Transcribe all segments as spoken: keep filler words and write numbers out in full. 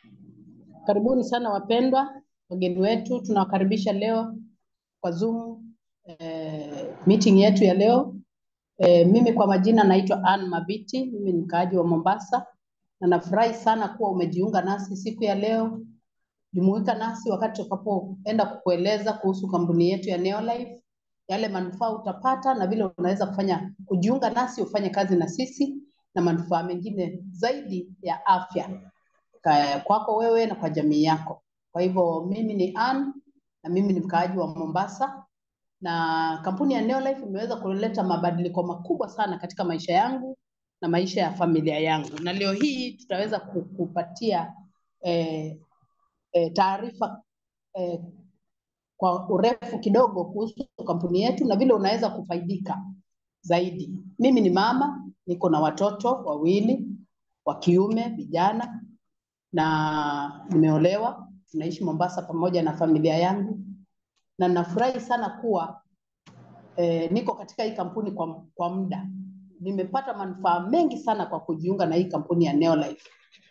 Karibuni sana wapendwa wageni wetu, tunawakaribisha leo kwa Zoom eh, meeting yetu ya leo. Eh, mimi kwa majina naitwa Ann Mabiti, mimi ni mkaaji wa Mombasa na nafurahi sana kuwa umejiunga nasi siku ya leo. Jumuika nasi wakati tutakapoenda kukueleza kuhusu kampuni yetu ya Neolife, yale manufaa utapata na vile unaweza kufanya kujiunga nasi ufanye kazi na sisi na manufaa mengine zaidi ya afya kwako wewe na kwa jamii yako. Kwa hivyo mimi ni Ann na mimi ni mkaaji wa Mombasa, na kampuni ya Neolife imeweza kuleta mabadiliko makubwa sana katika maisha yangu na maisha ya familia yangu, na leo hii tutaweza kukupatia eh, eh, taarifa eh, kwa urefu kidogo kuhusu kampuni yetu na vile unaweza kufaidika zaidi. Mimi ni mama, niko na watoto wawili wa kiume vijana, na nimeolewa, tunaishi Mombasa pamoja na familia yangu, na nafurahi sana kuwa eh, niko katika hii kampuni kwa, kwa muda. Nimepata manufaa mengi sana kwa kujiunga na hii kampuni ya Neolife,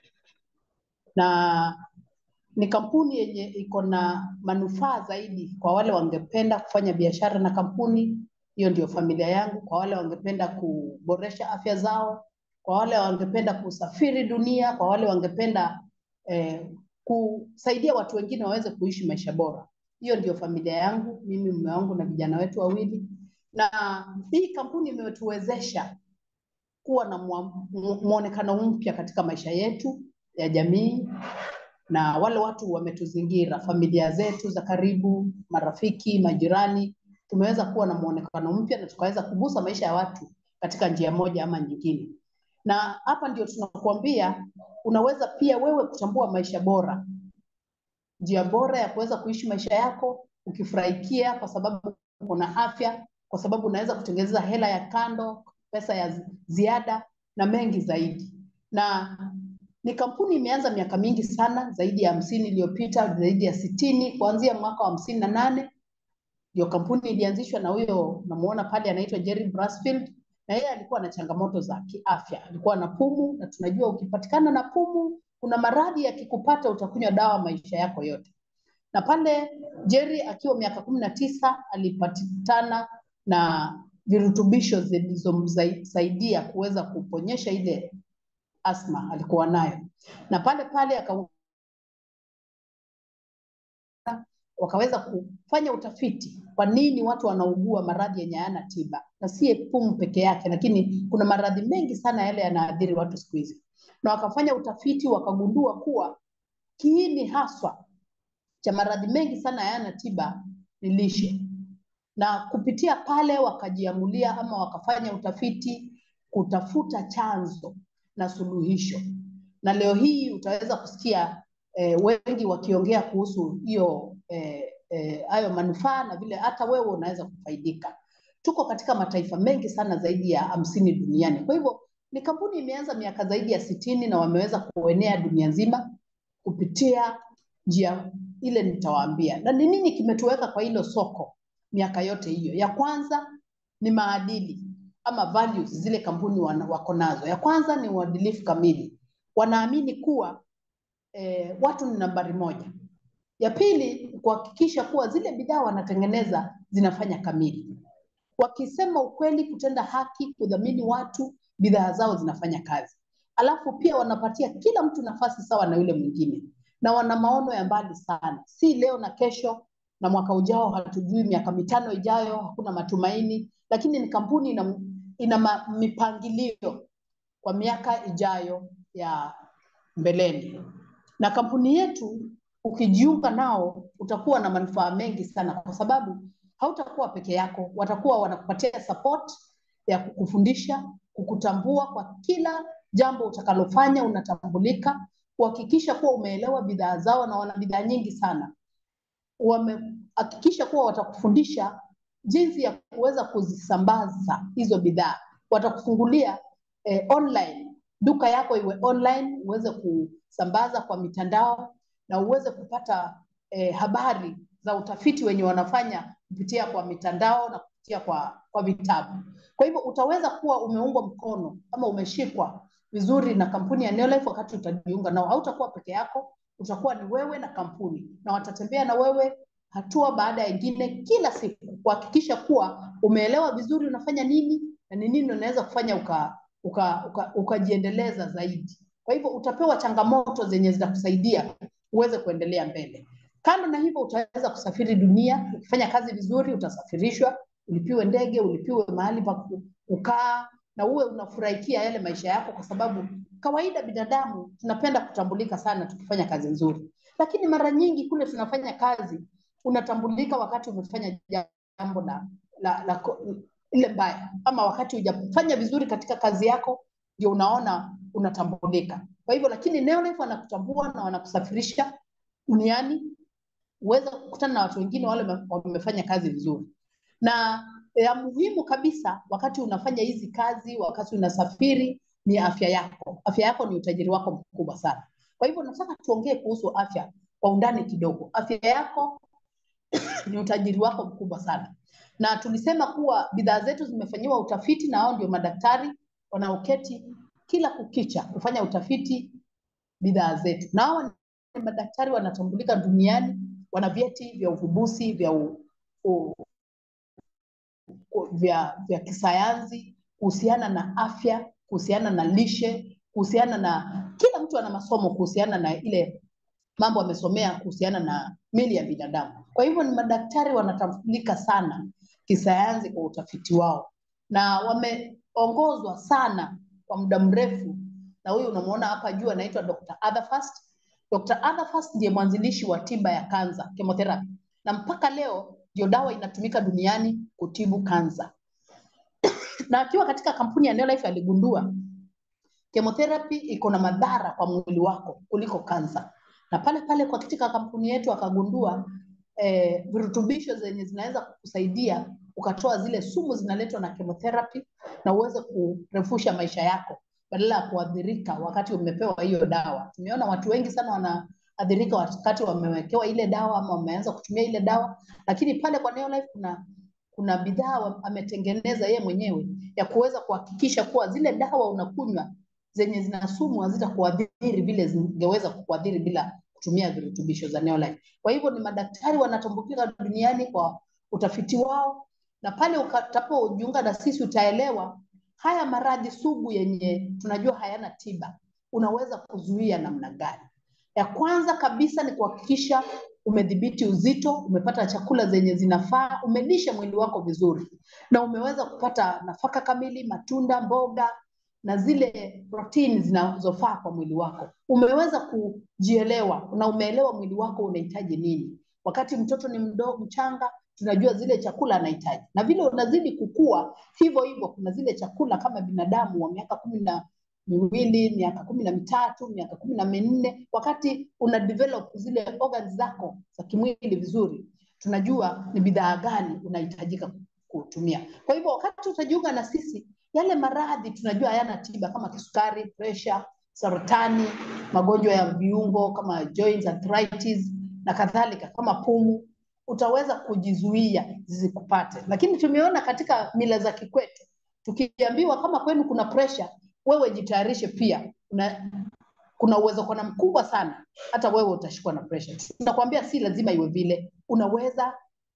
na ni kampuni yenye iko na manufaa zaidi kwa wale wangependa kufanya biashara na kampuni hiyo, ndio familia yangu. Kwa wale wangependa kuboresha afya zao, kwa wale wangependa kusafiri dunia, kwa wale wangependa eh, kusaidia watu wengine waweze kuishi maisha bora, hiyo ndio familia yangu, mimi, mume wangu na vijana wetu wawili. Na hii kampuni imetuwezesha kuwa na muonekano mpya katika maisha yetu ya jamii, na wale watu wametuzingira, familia zetu za karibu, marafiki, majirani, tumeweza kuwa na muonekano mpya na tukaweza kugusa maisha ya watu katika njia moja ama nyingine. Na hapa ndio tunakuambia unaweza pia wewe kutambua maisha bora, njia bora ya kuweza kuishi maisha yako ukifurahikia, kwa sababu una afya, kwa sababu unaweza kutengeneza hela ya kando, pesa ya ziada na mengi zaidi. Na ni kampuni imeanza miaka mingi sana, zaidi ya hamsini iliyopita, zaidi ya sitini, kuanzia mwaka wa hamsini na nane ndio kampuni ilianzishwa na huyo namuona pale anaitwa Jerry Brasfield, na yeye alikuwa na changamoto za kiafya, alikuwa na pumu, na tunajua ukipatikana na pumu kuna maradhi yakikupata utakunywa dawa maisha yako yote. Na pale Jerry akiwa miaka kumi na tisa alipatikana na virutubisho zilizomsaidia kuweza kuponyesha ile asma alikuwa nayo, na pale pale aka wakaweza kufanya utafiti kwa nini watu wanaugua maradhi yenye hayana tiba, na si pumu peke yake, lakini kuna maradhi mengi sana yale yanaathiri watu siku hizi. Na wakafanya utafiti wakagundua kuwa kiini haswa cha maradhi mengi sana hayana tiba ni lishe, na kupitia pale wakajiamulia ama wakafanya utafiti kutafuta chanzo na suluhisho. Na leo hii utaweza kusikia eh, wengi wakiongea kuhusu hiyo eh, eh, hayo manufaa na vile hata wewe unaweza kufaidika. Tuko katika mataifa mengi sana zaidi ya hamsini duniani. Kwa hivyo ni kampuni imeanza miaka zaidi ya sitini na wameweza kuenea dunia nzima kupitia njia ile nitawaambia. Na ni nini kimetuweka kwa hilo soko miaka yote hiyo? Ya kwanza ni maadili ama values zile kampuni wako nazo. Ya kwanza ni uadilifu kamili. Wanaamini kuwa eh, watu ni nambari moja. Ya pili, kuhakikisha kuwa zile bidhaa wanatengeneza zinafanya kamili. Wakisema ukweli, kutenda haki, kudhamini watu, bidhaa zao zinafanya kazi. Alafu pia wanapatia kila mtu nafasi sawa na yule mwingine. Na wana maono ya mbali sana. Si leo na kesho na mwaka ujao, hatujui miaka mitano ijayo, hakuna matumaini, lakini ni kampuni ina, ina mipangilio kwa miaka ijayo ya mbeleni. Na kampuni yetu ukijiunga nao utakuwa na manufaa mengi sana, kwa sababu hautakuwa peke yako, watakuwa wanakupatia support ya kukufundisha, kukutambua kwa kila jambo utakalofanya unatambulika, kuhakikisha kuwa umeelewa bidhaa zao, na wana bidhaa nyingi sana. Wamehakikisha kuwa watakufundisha jinsi ya kuweza kuzisambaza hizo bidhaa. Watakufungulia eh, online, duka yako iwe online, uweze kusambaza kwa mitandao na uweze kupata eh, habari za utafiti wenye wanafanya kupitia kwa mitandao na kupitia kwa, kwa vitabu. Kwa hivyo utaweza kuwa umeungwa mkono ama umeshikwa vizuri na kampuni ya Neolife wakati utajiunga nao. Hautakuwa peke yako, utakuwa ni wewe na kampuni, na watatembea na wewe hatua baada ya nyingine kila siku kuhakikisha kuwa umeelewa vizuri unafanya nini na ni nini unaweza kufanya uka ukajiendeleza uka, uka zaidi. Kwa hivyo utapewa changamoto zenye zitakusaidia uweze kuendelea mbele. Kando na hivyo utaweza kusafiri dunia, ukifanya kazi vizuri utasafirishwa, ulipiwe ndege, ulipiwe mahali pa kukaa na uwe unafurahikia yale maisha yako, kwa sababu kawaida binadamu tunapenda kutambulika sana tukifanya kazi nzuri. Lakini mara nyingi kule tunafanya kazi unatambulika wakati umefanya jambo la, la, la ile mbaya, ama wakati hujafanya vizuri katika kazi yako ndio unaona unatambulika. Kwa hivyo lakini Neolife wanakutambua na wanakusafirisha duniani uweze kukutana na watu wengine wale wamefanya kazi vizuri. Na ya muhimu kabisa wakati unafanya hizi kazi, wakati unasafiri, ni afya yako. Afya yako ni utajiri wako mkubwa sana. Kwa hivyo nataka tuongee kuhusu afya kwa undani kidogo. Afya yako ni utajiri wako mkubwa sana. Na tulisema kuwa bidhaa zetu zimefanyiwa utafiti na hao ndio madaktari wanaoketi kila kukicha kufanya utafiti bidhaa zetu. Na hao madaktari wanatambulika duniani, wana vyeti vya uvubusi vya u, u, u, vya vya kisayansi kuhusiana na afya, kuhusiana na lishe, kuhusiana na kila mtu ana masomo kuhusiana na ile mambo amesomea kuhusiana na mili ya binadamu. Kwa hivyo ni madaktari wanatambulika sana kisayansi kwa utafiti wao, na wameongozwa sana kwa muda mrefu. Na huyu unamuona hapa juu anaitwa Doctor Atherfast. Doctor Atherfast ndiye mwanzilishi wa tiba ya kansa, chemotherapy. Na mpaka leo ndio dawa inatumika duniani kutibu kansa. Na akiwa katika kampuni ya Neolife aligundua chemotherapy iko na madhara kwa mwili wako kuliko kansa. Na pale pale kwa katika kampuni yetu akagundua eh, virutubisho zenye zinaweza kukusaidia ukatoa zile sumu zinaletwa na chemotherapy na uweze kurefusha maisha yako badala ya kuadhirika wakati umepewa hiyo dawa. Tumeona watu wengi sana wanaadhirika wakati wamewekewa ile dawa ama wameanza kutumia ile dawa, lakini pale kwa Neolife kuna kuna bidhaa ametengeneza yeye mwenyewe ya kuweza kuhakikisha kuwa zile dawa unakunywa zenye zina sumu hazitakuadhiri vile zingeweza kukuadhiri bila kutumia virutubisho za Neolife. Kwa hivyo ni madaktari wanatambulika duniani kwa utafiti wao, na pale utakapojiunga na sisi utaelewa haya maradhi sugu yenye tunajua hayana tiba unaweza kuzuia namna gani. Ya kwanza kabisa ni kuhakikisha umedhibiti uzito, umepata chakula zenye zinafaa, umelisha mwili wako vizuri na umeweza kupata nafaka kamili, matunda, mboga na zile protein zinazofaa kwa mwili wako. Umeweza kujielewa na umeelewa mwili wako unahitaji nini. Wakati mtoto ni mdogo mchanga, tunajua zile chakula anahitaji. Na vile unazidi kukua, hivyo hivyo kuna zile chakula kama binadamu wa miaka kumi na miwili, miaka kumi na mitatu, miaka kumi na minne, wakati una develop zile organs zako za kimwili vizuri, tunajua ni bidhaa gani unahitajika kutumia. Kwa hivyo wakati utajiunga na sisi, yale maradhi tunajua hayana tiba kama kisukari, pressure, saratani, magonjwa ya viungo kama joints, arthritis na kadhalika kama pumu, utaweza kujizuia zikupate. Lakini tumeona katika mila za kikwetu, tukiambiwa kama kwenu kuna pressure, wewe jitayarishe pia. Una, kuna uwezo kuna mkubwa sana hata wewe utashikwa na pressure. Tunakwambia si lazima iwe vile. Unaweza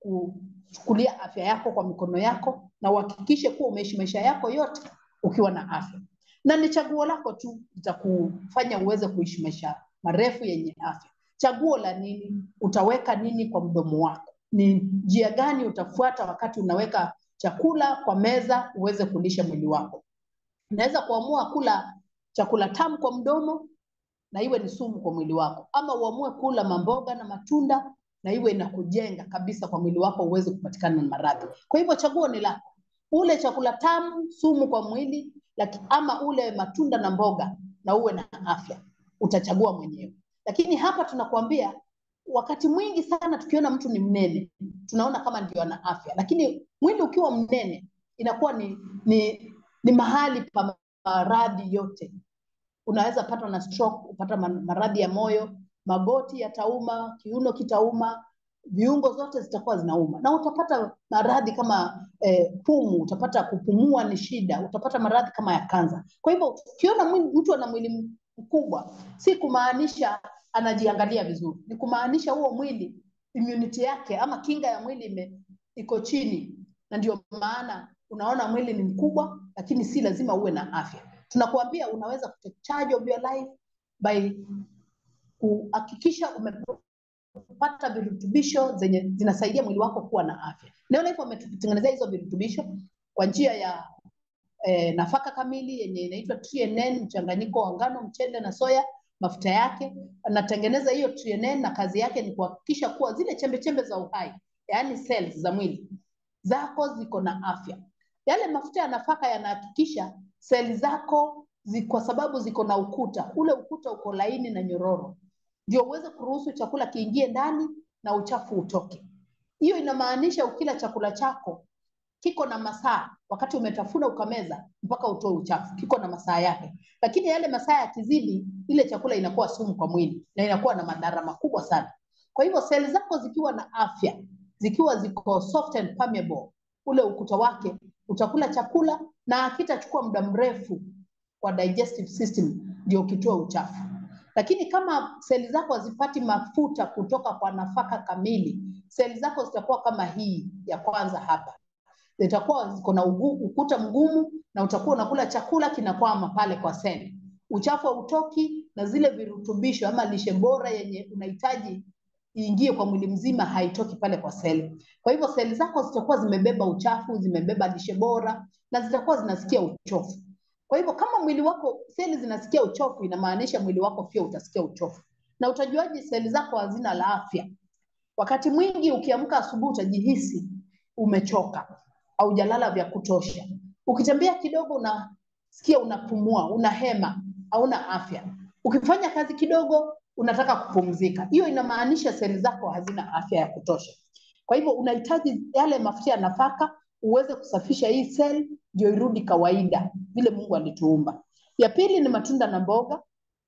kuchukulia afya yako kwa mikono yako na uhakikishe kuwa umeishi maisha yako yote ukiwa na afya. Na ni chaguo lako tu litakufanya uweze kuishi maisha marefu yenye afya. Chaguo la nini? Utaweka nini kwa mdomo wako? Ni njia gani utafuata wakati unaweka chakula kwa meza uweze kulisha mwili wako? Unaweza kuamua kula chakula tamu kwa mdomo na iwe ni sumu kwa mwili wako, ama uamue kula mamboga na matunda na iwe inakujenga kabisa kwa mwili wako uweze kupatikana na maradhi. Kwa hivyo chaguo ni lako. Ule chakula tamu, sumu kwa mwili, lakini ama ule matunda na mboga na uwe na afya. Utachagua mwenyewe. Lakini hapa tunakuambia wakati mwingi sana tukiona mtu ni mnene, tunaona kama ndio ana afya. Lakini mwili ukiwa mnene inakuwa ni ni ni mahali pa maradhi yote. Unaweza pata na stroke, upata maradhi ya moyo, magoti yatauma, kiuno kitauma, viungo zote zitakuwa zinauma. Na utapata maradhi kama eh, pumu, utapata kupumua ni shida, utapata maradhi kama ya kansa. Kwa hivyo ukiona mtu ana mwili mkubwa, si kumaanisha anajiangalia vizuri. Ni kumaanisha huo mwili immunity yake ama kinga ya mwili ime, iko chini, na ndio maana unaona mwili ni mkubwa, lakini si lazima uwe na afya. Tunakuambia unaweza take charge of your life by kuhakikisha umepata virutubisho zenye zinasaidia mwili wako kuwa na afya. Neolife wametutengenezea hizo virutubisho kwa njia ya eh, nafaka kamili yenye inaitwa T N N, mchanganyiko wa ngano, mchele na soya, mafuta yake. Anatengeneza hiyo T N N na kazi yake ni kuhakikisha kuwa zile chembe chembe za uhai, yaani cells za mwili zako ziko na afya. Yale mafuta ya nafaka yanahakikisha seli zako zi, kwa sababu ziko na ukuta, ule ukuta uko laini na nyororo, ndio uweze kuruhusu chakula kiingie ndani na uchafu utoke. Hiyo inamaanisha ukila chakula chako kiko na masaa, wakati umetafuna ukameza mpaka utoe uchafu, kiko na masaa yake. Lakini yale masaa yakizidi, ile chakula inakuwa sumu kwa mwili na inakuwa na madhara makubwa sana. Kwa hivyo seli zako zikiwa na afya, zikiwa ziko soft and permeable, ule ukuta wake, utakula chakula na hakitachukua muda mrefu kwa digestive system ndio ukitoa uchafu. Lakini kama seli zako hazipati mafuta kutoka kwa nafaka kamili, seli zako zitakuwa kama hii ya kwanza hapa. Zitakuwa ziko na ukuta mgumu na utakuwa unakula chakula kinakwama pale kwa seli. Uchafu hautoki na zile virutubisho ama lishe bora yenye unahitaji iingie kwa mwili mzima haitoki pale kwa seli. Kwa hivyo seli zako zitakuwa zimebeba uchafu, zimebeba lishe bora na zitakuwa zinasikia uchofu. Kwa hivyo kama mwili wako seli zinasikia uchofu, inamaanisha mwili wako pia utasikia uchofu. Na utajuaje seli zako hazina la afya? Wakati mwingi ukiamka asubuhi utajihisi umechoka au hujalala vya kutosha. Ukitembea kidogo unasikia unapumua, unahema, hauna afya. Ukifanya kazi kidogo unataka kupumzika. Hiyo inamaanisha seli zako hazina afya ya kutosha. Kwa hivyo unahitaji yale mafuta ya nafaka uweze kusafisha hii seli ndio irudi kawaida vile Mungu alituumba. Ya pili ni matunda na mboga.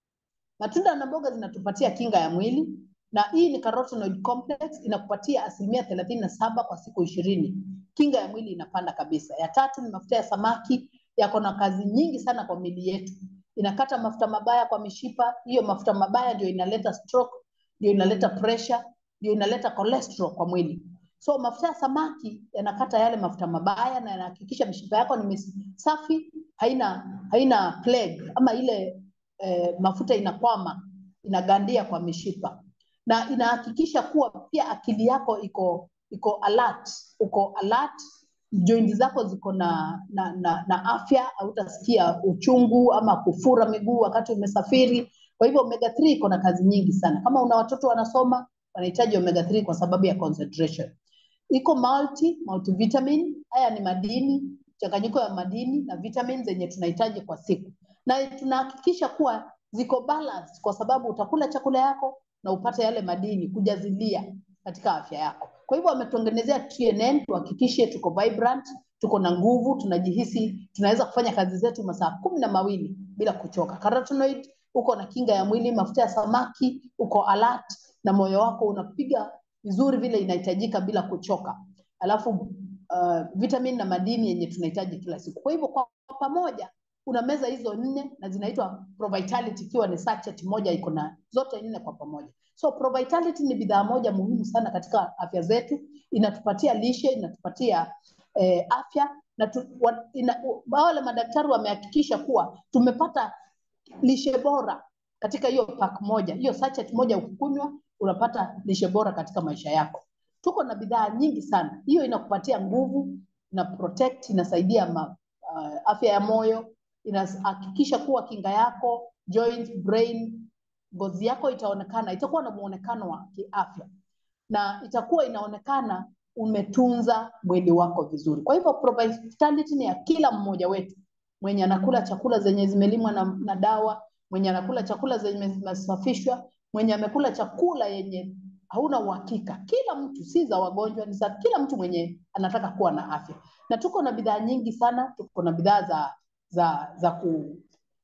Matunda na mboga zinatupatia kinga ya mwili, na hii ni carotenoid complex, inakupatia asilimia thelathini na saba kwa siku ishirini. Kinga ya mwili inapanda kabisa. Ya tatu ni mafuta ya samaki, yako na kazi nyingi sana kwa miili yetu. Inakata mafuta mabaya kwa mishipa, hiyo mafuta mabaya ndio inaleta stroke, ndio inaleta pressure, ndio inaleta cholesterol kwa mwili. So mafuta ya samaki yanakata yale mafuta mabaya na yanahakikisha mishipa yako ni safi, haina haina plague ama ile eh, mafuta inakwama, inagandia kwa mishipa. Na inahakikisha kuwa pia akili yako iko iko alert, uko alert, joint zako ziko na na, na na afya, hautasikia uchungu ama kufura miguu wakati umesafiri. Kwa hivyo omega three iko na kazi nyingi sana. Kama una watoto wanasoma, wanahitaji omega three kwa sababu ya concentration. Iko multi, multivitamin, haya ni madini, changanyiko ya madini na vitamins zenye tunahitaji kwa siku. Na tunahakikisha kuwa ziko balance kwa sababu utakula chakula yako na upate yale madini kujazilia katika afya yako. Kwa hivyo wametutengenezea T N N tuhakikishe tuko vibrant, tuko na nguvu, tunajihisi tunaweza kufanya kazi zetu masaa kumi na mawili bila kuchoka. Carotenoid uko na kinga ya mwili, mafuta ya samaki uko alert na moyo wako unapiga vizuri vile inahitajika bila kuchoka. Alafu uh, vitamin na madini yenye tunahitaji kila siku. Kwa hivyo kwa pamoja unameza hizo nne na zinaitwa Provitality, ikiwa ni sachet moja iko na zote nne kwa pamoja. So Provitality ni bidhaa moja muhimu sana katika afya zetu, inatupatia lishe, inatupatia eh, afya na tu, wa, ina, wale madaktari wamehakikisha kuwa tumepata lishe bora katika hiyo pack moja. Hiyo sachet moja ukikunywa unapata lishe bora katika maisha yako. Tuko na bidhaa nyingi sana. Hiyo inakupatia nguvu, ina protect, inasaidia ma, uh, afya ya moyo, inahakikisha kuwa kinga yako, joints, brain, ngozi yako itaonekana, itakuwa na muonekano wa kiafya. Na itakuwa inaonekana umetunza mwili wako vizuri. Kwa hivyo Provitality ni ya kila mmoja wetu. Mwenye anakula chakula zenye zimelimwa na, na dawa, mwenye anakula chakula zenye zimesafishwa, mwenye amekula chakula yenye hauna uhakika. Kila mtu, si za wagonjwa, ni za kila mtu mwenye anataka kuwa na afya. Na tuko na bidhaa nyingi sana, tuko na bidhaa za za za ku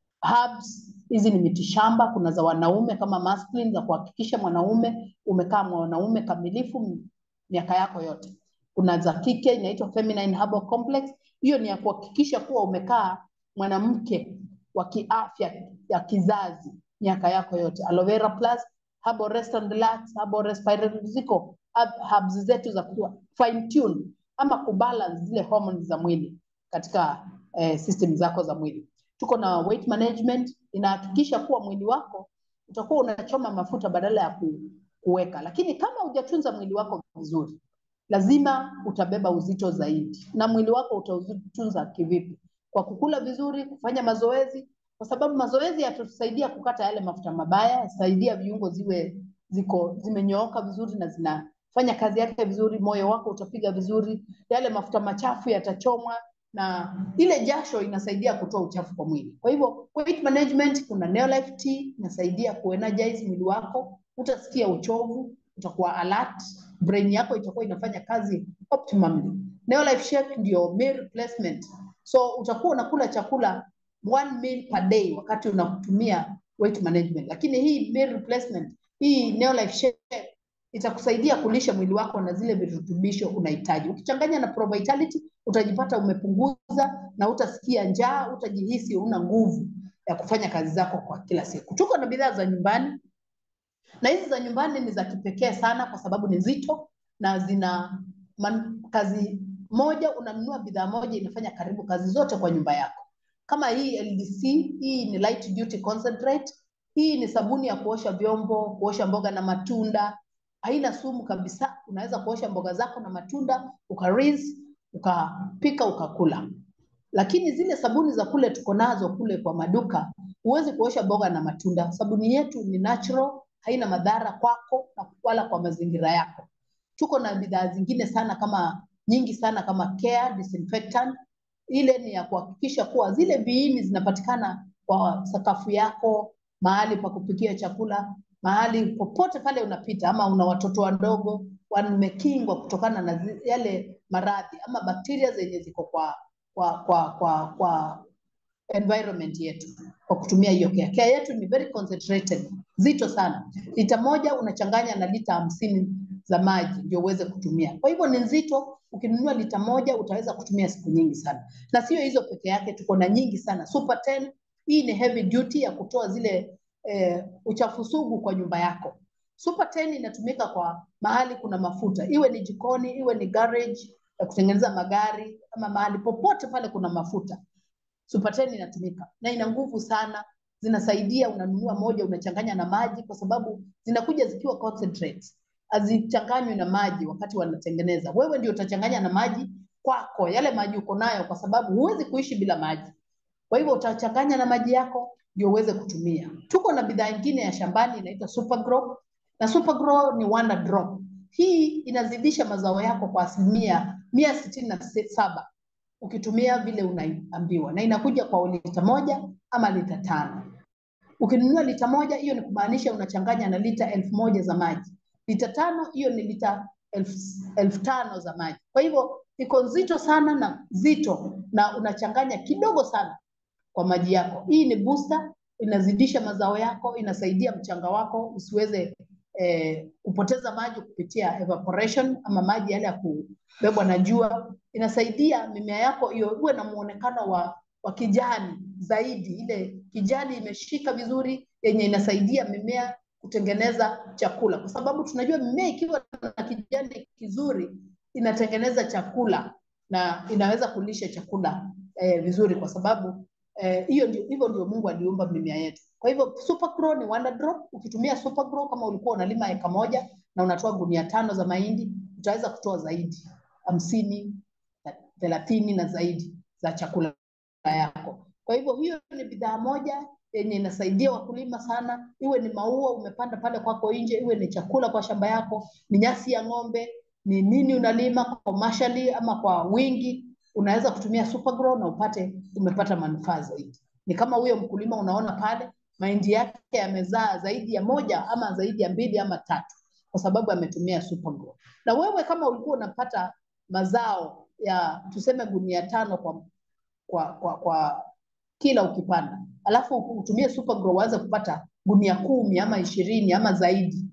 herbs, hizi ni mitishamba, kuna za wanaume kama masculine za kuhakikisha mwanaume umekaa mwanaume kamilifu miaka yako yote. Kuna za kike inaitwa feminine herbal complex, hiyo ni ya kuhakikisha kuwa umekaa mwanamke wa kiafya ya kizazi miaka yako yote. Aloe vera plus Herbal Rest and Relax, Herbal Respiratory, ziko herbs zetu za ku fine tune ama kubalance zile hormones za mwili katika eh, system zako za mwili. Tuko na weight management, inahakikisha kuwa mwili wako utakuwa unachoma mafuta badala ya ku, kuweka. Lakini kama hujatunza mwili wako vizuri, lazima utabeba uzito zaidi. Na mwili wako utautunza kivipi? Kwa kukula vizuri, kufanya mazoezi, kwa sababu mazoezi yatatusaidia kukata yale mafuta mabaya, yasaidia viungo ziwe ziko zimenyooka vizuri na zinafanya kazi yake vizuri, moyo wako utapiga vizuri, yale mafuta machafu yatachomwa, na ile jasho inasaidia kutoa uchafu kwa mwili. Kwa hivyo weight management, kuna Neolife Tea inasaidia kuenergize mwili wako, utasikia uchovu, utakuwa alert, brain yako itakuwa inafanya kazi optimally. Neolife Shake ndio meal replacement, so utakuwa unakula chakula one meal per day wakati unatumia weight management. Lakini hii meal replacement, hii Neolife Shake itakusaidia kulisha mwili wako na zile virutubisho unahitaji. Ukichanganya na Pro Vitality utajipata umepunguza na utasikia njaa, utajihisi una nguvu ya kufanya kazi zako kwa kila siku. Tuko na bidhaa za nyumbani, na hizi za nyumbani ni za kipekee sana kwa sababu ni nzito na zina man, kazi moja, unanunua bidhaa moja inafanya karibu kazi zote kwa nyumba yako. Kama hii L D C, hii ni light duty concentrate, hii ni sabuni ya kuosha vyombo, kuosha mboga na matunda, haina sumu kabisa. Unaweza kuosha mboga zako na matunda, ukarinse, ukapika, ukakula. Lakini zile sabuni za kule tuko nazo kule kwa maduka, huwezi kuosha mboga na matunda. Sabuni yetu ni natural, haina madhara kwako na wala kwa mazingira yako. Tuko na bidhaa zingine sana kama nyingi sana kama Care Disinfectant. Ile ni ya kuhakikisha kuwa zile viini zinapatikana kwa sakafu yako, mahali pa kupikia chakula, mahali popote pale unapita, ama una watoto wadogo, wamekingwa kutokana na yale maradhi ama bakteria zenye ziko kwa kwa kwa kwa, kwa environment yetu kwa kutumia hiyo Care. Care yetu ni very concentrated, zito sana. Lita moja unachanganya na lita hamsini za maji ndio uweze kutumia. Kwa hivyo ni nzito, ukinunua lita moja utaweza kutumia siku nyingi sana. Na sio hizo peke yake, tuko na nyingi sana. Super ten, hii ni heavy duty ya kutoa zile eh, uchafu sugu kwa nyumba yako. Super ten inatumika kwa mahali kuna mafuta, iwe ni jikoni, iwe ni garage ya kutengeneza magari, ama mahali popote pale kuna mafuta. Super ten inatumika na ina nguvu sana. Zinasaidia, unanunua moja unachanganya na maji, kwa sababu zinakuja zikiwa concentrates, hazichanganywi na maji wakati wanatengeneza. Wewe ndio utachanganya na maji kwako, yale maji uko nayo, kwa sababu huwezi kuishi bila maji. Kwa hivyo utachanganya na maji yako ndio uweze kutumia. Tuko na bidhaa nyingine ya shambani inaitwa Super Grow, na Super Grow ni Wonder Drop. Hii inazidisha mazao yako kwa asilimia mia sitini na saba ukitumia vile unaambiwa, na inakuja kwa lita moja ama lita tano. Ukinunua lita moja, hiyo ni kumaanisha unachanganya na lita elfu moja za maji. Lita tano, hiyo ni lita elfu, elfu tano za maji. Kwa hivyo iko nzito sana na zito, na unachanganya kidogo sana kwa maji yako. Hii ni booster, inazidisha mazao yako, inasaidia mchanga wako usiweze eh, kupoteza maji kupitia evaporation ama maji yale ya kubebwa na jua. Inasaidia mimea yako hiyo uwe na muonekano wa, wa kijani zaidi, ile kijani imeshika vizuri, yenye inasaidia mimea kutengeneza chakula, kwa sababu tunajua mimea ikiwa na kijani kizuri inatengeneza chakula na inaweza kulisha chakula eh, vizuri, kwa sababu hiyo eh, ndio hivyo ndio Mungu aliumba mimea yetu. Kwa hivyo Super Grow ni Wonder Drop. Ukitumia Super Grow, kama ulikuwa unalima eka moja na unatoa gunia tano za mahindi, utaweza kutoa zaidi hamsini, thelathini na zaidi za chakula yako. Kwa hivyo hiyo ni bidhaa moja yenye inasaidia wakulima sana, iwe ni maua umepanda pale kwako nje, iwe ni chakula kwa shamba yako, ni nyasi ya ng'ombe, ni nini unalima commercially ama kwa wingi, unaweza kutumia Super Grow na upate umepata manufaa zaidi. Ni kama huyo mkulima unaona pale, mahindi yake yamezaa zaidi ya moja ama zaidi ya mbili ama tatu, kwa sababu ametumia Super Grow. Na wewe kama ulikuwa unapata mazao ya tuseme gunia tano kwa kwa kwa, kwa kila ukipanda, alafu utumie Super Grow uanze kupata gunia kumi ama ishirini ama zaidi,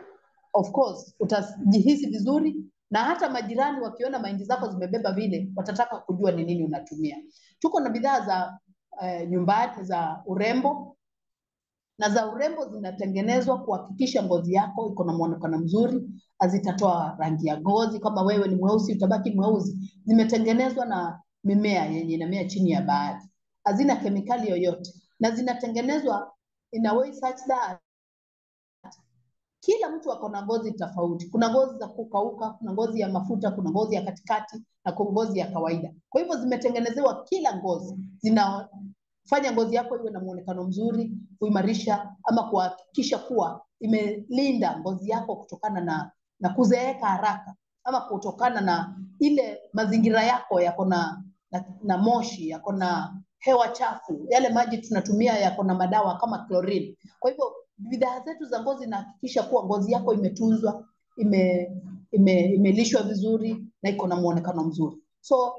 of course utajihisi vizuri, na hata majirani wakiona mahindi zako zimebeba vile watataka kujua ni nini unatumia. Tuko na bidhaa za uh, nyumbani za urembo, na za urembo zinatengenezwa kuhakikisha ngozi yako iko na muonekano mzuri, hazitatoa rangi ya ngozi. Kama wewe ni mweusi utabaki mweusi. Zimetengenezwa na mimea yenye inamea chini ya bahari, hazina kemikali yoyote, na zinatengenezwa in a way such that kila mtu ako na ngozi tofauti. Kuna ngozi za kukauka, kuna ngozi ya mafuta, kuna ngozi ya katikati na kuna ngozi ya kawaida. Kwa hivyo zimetengenezewa kila ngozi, zinafanya ngozi yako iwe na muonekano mzuri, kuimarisha ama kuhakikisha kuwa imelinda ngozi yako kutokana na na kuzeeka haraka, ama kutokana na ile mazingira yako yako na, na na moshi, yako na hewa chafu, yale maji tunatumia yako na madawa kama chlorine. Kwa hivyo bidhaa zetu za ngozi zinahakikisha kuwa ngozi yako imetunzwa, ime, ime, imelishwa vizuri na iko na muonekano mzuri. So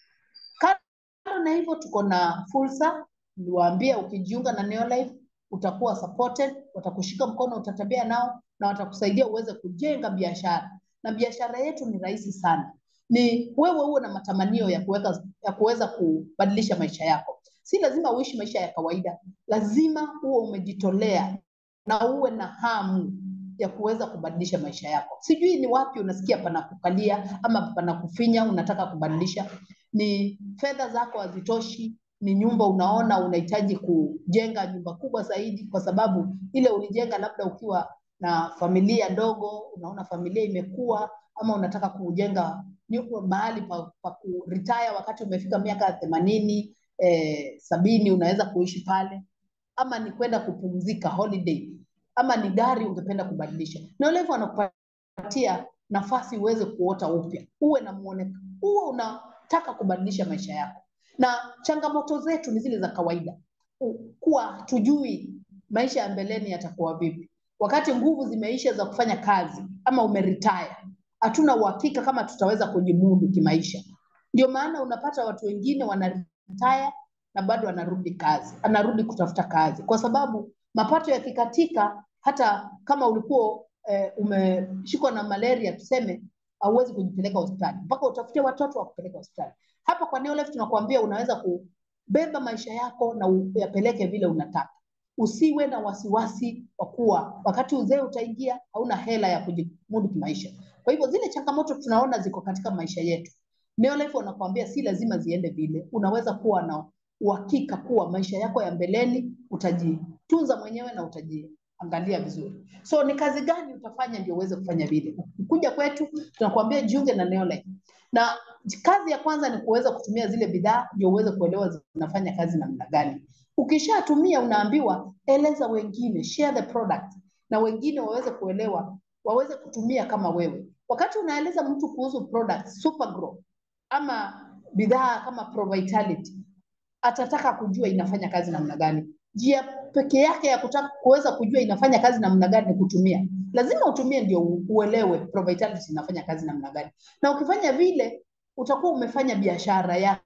kando na hivyo tuko na fursa, niwaambia ukijiunga na Neolife utakuwa supported, watakushika mkono, utatembea nao na watakusaidia uweze kujenga biashara. Na biashara yetu ni rahisi sana. Ni wewe uwe na matamanio ya kuweka ya kuweza kubadilisha maisha yako. Si lazima uishi maisha ya kawaida. Lazima uwe umejitolea na uwe na hamu ya kuweza kubadilisha maisha yako. Sijui ni wapi unasikia panakukalia ama panakufinya, unataka kubadilisha. Ni fedha zako hazitoshi, ni nyumba unaona unahitaji kujenga nyumba kubwa zaidi, kwa sababu ile ulijenga labda ukiwa na familia ndogo, unaona familia imekuwa, ama unataka kujenga mahali pa, pa ku retire wakati umefika miaka themanini, eh, sabini, unaweza kuishi pale, ama ni kwenda kupumzika holiday, ama ni gari ungependa kubadilisha. Neolife anakupatia nafasi uweze kuota upya, uwe na muonekano, uwe unataka kubadilisha maisha yako. Na changamoto zetu ni zile za kawaida, kuwa tujui maisha ya mbeleni yatakuwa vipi. Wakati nguvu zimeisha za kufanya kazi ama umeretire, hatuna uhakika kama tutaweza kujimudu kimaisha. Ndio maana unapata watu wengine wanaretire na bado anarudi kazi, anarudi kutafuta kazi, kwa sababu mapato yakikatika, hata kama ulikuwa eh, umeshikwa na malaria tuseme, hauwezi kujipeleka hospitali mpaka utafute watoto wa kupeleka hospitali. Hapa kwa Neolife tunakuambia unaweza kubeba maisha yako na uyapeleke vile unataka. Usiwe na wasiwasi kwa kuwa wakati uzee utaingia hauna hela ya kujimudu kimaisha. Kwa hivyo zile changamoto tunaona ziko katika maisha yetu, Neolife wanakuambia si lazima ziende vile. Unaweza kuwa na uhakika kuwa maisha yako ya mbeleni utajitunza mwenyewe na utajiangalia vizuri. So ni kazi gani utafanya ndio uweze kufanya vile? Kuja kwetu tunakuambia jiunge na Neolife. Na kazi ya kwanza ni kuweza kutumia zile bidhaa ndio uweze kuelewa zinafanya kazi namna gani. Ukishatumia unaambiwa eleza wengine, share the product, na wengine waweze kuelewa, waweze kutumia kama wewe. Wakati unaeleza mtu kuhusu product Supergrow ama bidhaa kama Pro Vitality, atataka kujua inafanya kazi namna gani. Njia peke yake ya kutaka kuweza kujua inafanya kazi namna gani ni kutumia. Lazima utumie ndio uelewe Pro Vitality inafanya kazi namna gani. Na ukifanya vile utakuwa umefanya biashara yako,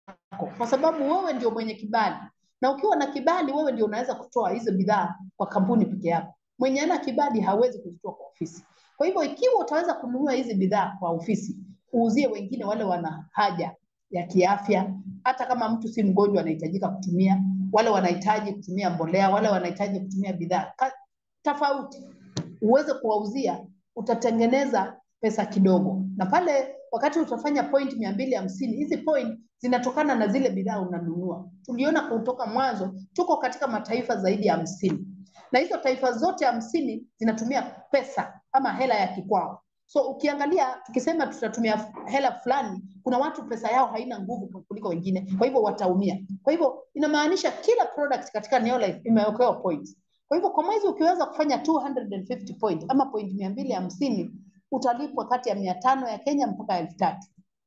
kwa sababu wewe ndio mwenye kibali. Na ukiwa na kibali wewe ndio unaweza kutoa hizo bidhaa kwa kampuni peke yako. Mwenye ana kibali hawezi kuzitoa kwa ofisi. Kwa hivyo ikiwa utaweza kununua hizi bidhaa kwa ofisi, uuzie wengine wale wana haja ya kiafya, hata kama mtu si mgonjwa anahitajika kutumia, wale wanahitaji kutumia mbolea, wale wanahitaji kutumia bidhaa tofauti, uweze kuwauzia, utatengeneza pesa kidogo. Na pale wakati utafanya point mia mbili hamsini, hizi point zinatokana na zile bidhaa unanunua. Tuliona kutoka mwanzo tuko katika mataifa zaidi ya hamsini. Na hizo taifa zote hamsini zinatumia pesa ama hela ya kikwao. So ukiangalia tukisema tutatumia hela fulani, kuna watu pesa yao haina nguvu kuliko wengine, kwa hivyo wataumia. Kwa hivyo inamaanisha kila product katika Neolife imewekewa points. Kwa hivyo kwa mwezi ukiweza kufanya two hundred fifty point ama point mia mbili hamsini, utalipwa kati ya mia tano ya Kenya mpaka elfu tatu.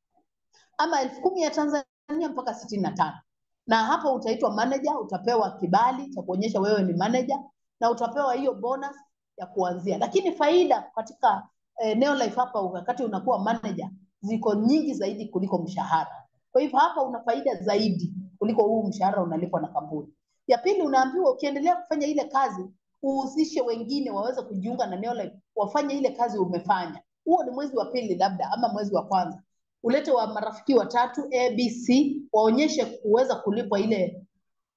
Ama elfu kumi ya Tanzania mpaka sitini na tano. Na hapo utaitwa manager, utapewa kibali cha kuonyesha wewe ni manager na utapewa hiyo bonus ya kuanzia. Lakini faida katika eh, Neolife hapa wakati unakuwa manager ziko nyingi zaidi kuliko mshahara. Kwa hivyo hapa una faida zaidi kuliko huu mshahara unalipwa na kampuni. Ya pili unaambiwa ukiendelea kufanya ile kazi, uhusishe wengine waweze kujiunga na Neolife, wafanye ile kazi umefanya. Huo ni mwezi wa pili labda ama mwezi wa kwanza. Ulete wa marafiki watatu A B C waonyeshe kuweza kulipwa ile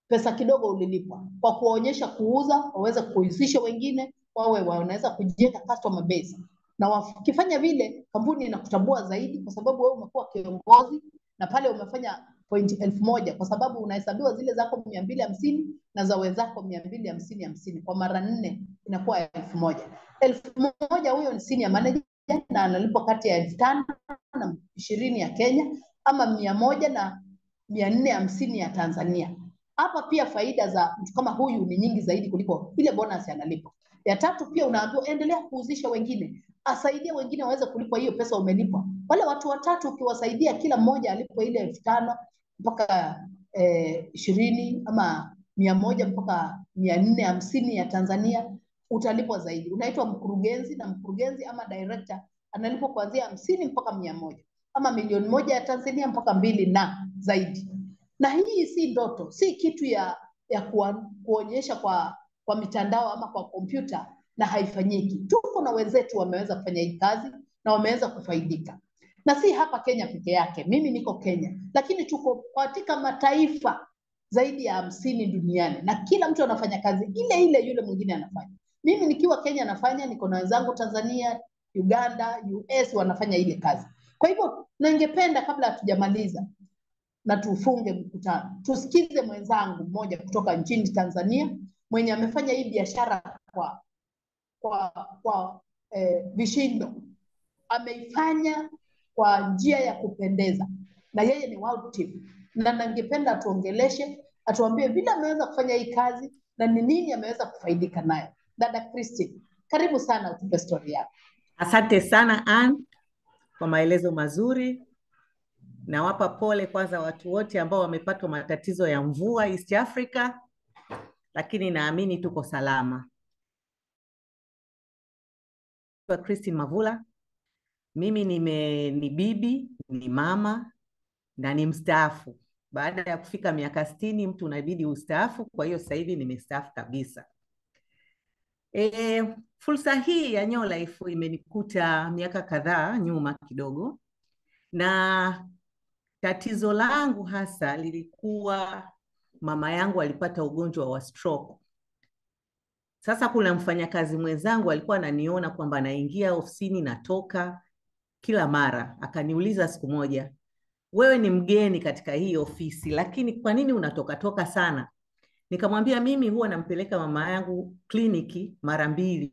pesa kidogo ulilipwa, kwa kuonyesha kuuza, waweze kuhusisha wengine, wawe wanaweza kujenga customer base. Na wakifanya vile, kampuni inakutambua zaidi kwa sababu wewe umekuwa kiongozi, na pale umefanya point elfu moja kwa sababu unahesabiwa zile zako mia mbili hamsini na za wenzako mia mbili hamsini hamsini, kwa mara nne inakuwa elfu moja. Elfu moja huyo ni senior manager na analipwa kati ya elfu tano na ishirini ya Kenya, ama mia moja na mia nne hamsini ya Tanzania. Hapa pia faida za mtu kama huyu ni nyingi zaidi kuliko ile bonus analipwa. Ya tatu pia unaambiwa endelea kuuzisha wengine, asaidia wengine waweze kulipwa hiyo pesa umelipwa. Wale watu watatu ukiwasaidia kila mmoja alipwe ile elfu tano mpaka eh, ishirini ama mia moja mpaka mia nne hamsini ya Tanzania, utalipwa zaidi. Unaitwa mkurugenzi, na mkurugenzi ama director analipwa kuanzia hamsini mpaka mia moja, ama milioni moja ya Tanzania mpaka mbili na zaidi. Na hii si ndoto, si kitu ya ya kuwa, kuonyesha kwa kwa mitandao ama kwa kompyuta na haifanyiki. Tuko na wenzetu wameweza kufanya hii kazi na wameweza kufaidika. Na si hapa Kenya peke yake. Mimi niko Kenya, lakini tuko katika mataifa zaidi ya hamsini duniani, na kila mtu anafanya kazi ile ile yule mwingine anafanya. Mimi nikiwa Kenya nafanya, niko na wenzangu Tanzania, Uganda, U S wanafanya ile kazi. Kwa hivyo ningependa kabla hatujamaliza na tufunge mkutano, tusikize mwenzangu mmoja kutoka nchini Tanzania mwenye amefanya hii biashara kwa kwa kwa eh, vishindo. Ameifanya kwa njia ya kupendeza, na yeye ni world team, na ningependa atuongeleshe, atuambie vile ameweza kufanya hii kazi na ni nini ameweza kufaidika nayo. Dada Christine, karibu sana, utupe story yako. Asante sana Ann kwa maelezo mazuri. Nawapa pole kwanza watu wote ambao wamepatwa matatizo ya mvua East Africa, lakini naamini tuko salama. Kwa Christine Mavula, mimi nime ni bibi, ni mama na ni mstaafu. Baada ya kufika miaka sitini mtu unabidi ustaafu, kwa hiyo sasa hivi nimestaafu kabisa. E, fursa hii ya New Life imenikuta miaka kadhaa nyuma kidogo, na tatizo langu hasa lilikuwa mama yangu alipata ugonjwa wa stroke. Sasa kuna mfanyakazi mwenzangu alikuwa ananiona kwamba naingia ofisini natoka kila mara. Akaniuliza siku moja, wewe ni mgeni katika hii ofisi, lakini kwa nini unatoka toka sana? Nikamwambia mimi huwa nampeleka mama yangu kliniki mara mbili.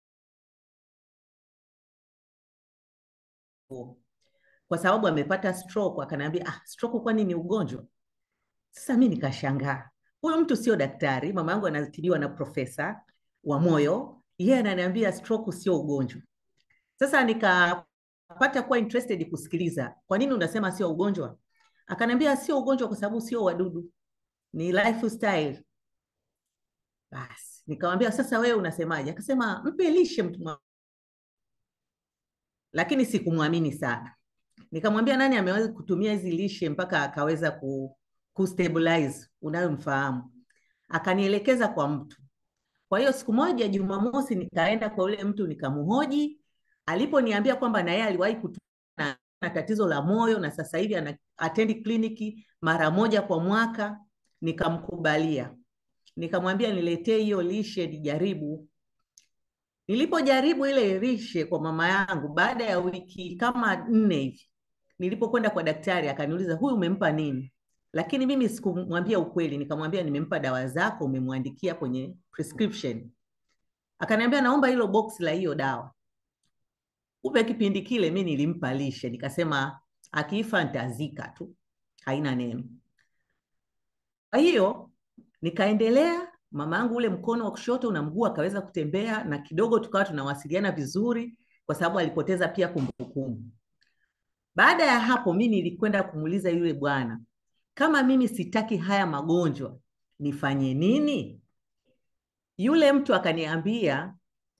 Kwa sababu amepata stroke. Akaniambia, ah, stroke kwani ni ugonjwa? Sasa mimi nikashangaa. Huyo mtu sio daktari, mama yangu anatibiwa na profesa wa moyo, yeye ananiambia stroke sio ugonjwa. Sasa nikapata kuwa interested kusikiliza, kwa nini unasema sio ugonjwa? Akaniambia sio ugonjwa kwa sababu sio wadudu, ni lifestyle. Basi nikamwambia sasa wewe unasemaje? Akasema mpe lishe mtu. Lakini sikumwamini sana. Nikamwambia nani ameweza kutumia hizi lishe mpaka akaweza ku kustabilize unayomfahamu? Akanielekeza kwa mtu. Kwa hiyo siku moja Jumamosi nikaenda kwa ule mtu nikamhoji. Aliponiambia kwamba na yeye aliwahi kutana na tatizo la moyo na sasa hivi ana attend kliniki mara moja kwa mwaka, nikamkubalia. Nikamwambia niletee hiyo lishe nijaribu. Nilipojaribu ile lishe kwa mama yangu, baada ya wiki kama nne hivi, nilipokwenda kwa daktari akaniuliza huyu umempa nini? Lakini mimi sikumwambia ukweli, nikamwambia nimempa dawa zako umemwandikia kwenye prescription. Akaniambia naomba hilo box la hiyo dawa. Upe kipindi kile mimi nilimpa lishe, nikasema akifa nitazika tu, haina neno. Kwa hiyo nikaendelea, mama yangu ule mkono wa kushoto na mguu akaweza kutembea, na kidogo tukawa tunawasiliana vizuri kwa sababu alipoteza pia kumbukumbu. Baada ya hapo mimi nilikwenda kumuuliza yule bwana, kama mimi sitaki haya magonjwa nifanye nini? Yule mtu akaniambia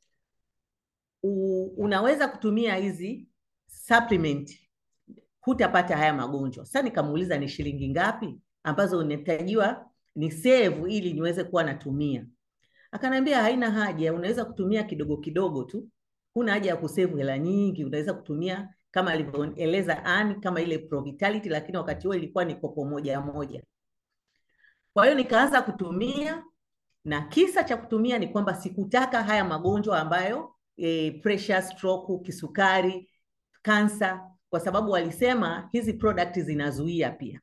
unaweza kutumia hizi supplement hutapata haya magonjwa. Sasa nikamuuliza ni shilingi ngapi ambazo unahitajiwa ni save ili niweze kuwa natumia. Akaniambia haina haja, unaweza kutumia kidogo kidogo tu. Huna haja ya kusave hela nyingi, unaweza kutumia kama alivyoeleza Ann kama ile Pro Vitality, lakini wakati huo ilikuwa ni kopo moja moja. Kwa hiyo nikaanza kutumia, na kisa cha kutumia ni kwamba sikutaka haya magonjwa ambayo e, pressure, stroke, kisukari, kansa, kwa sababu walisema hizi product zinazuia pia.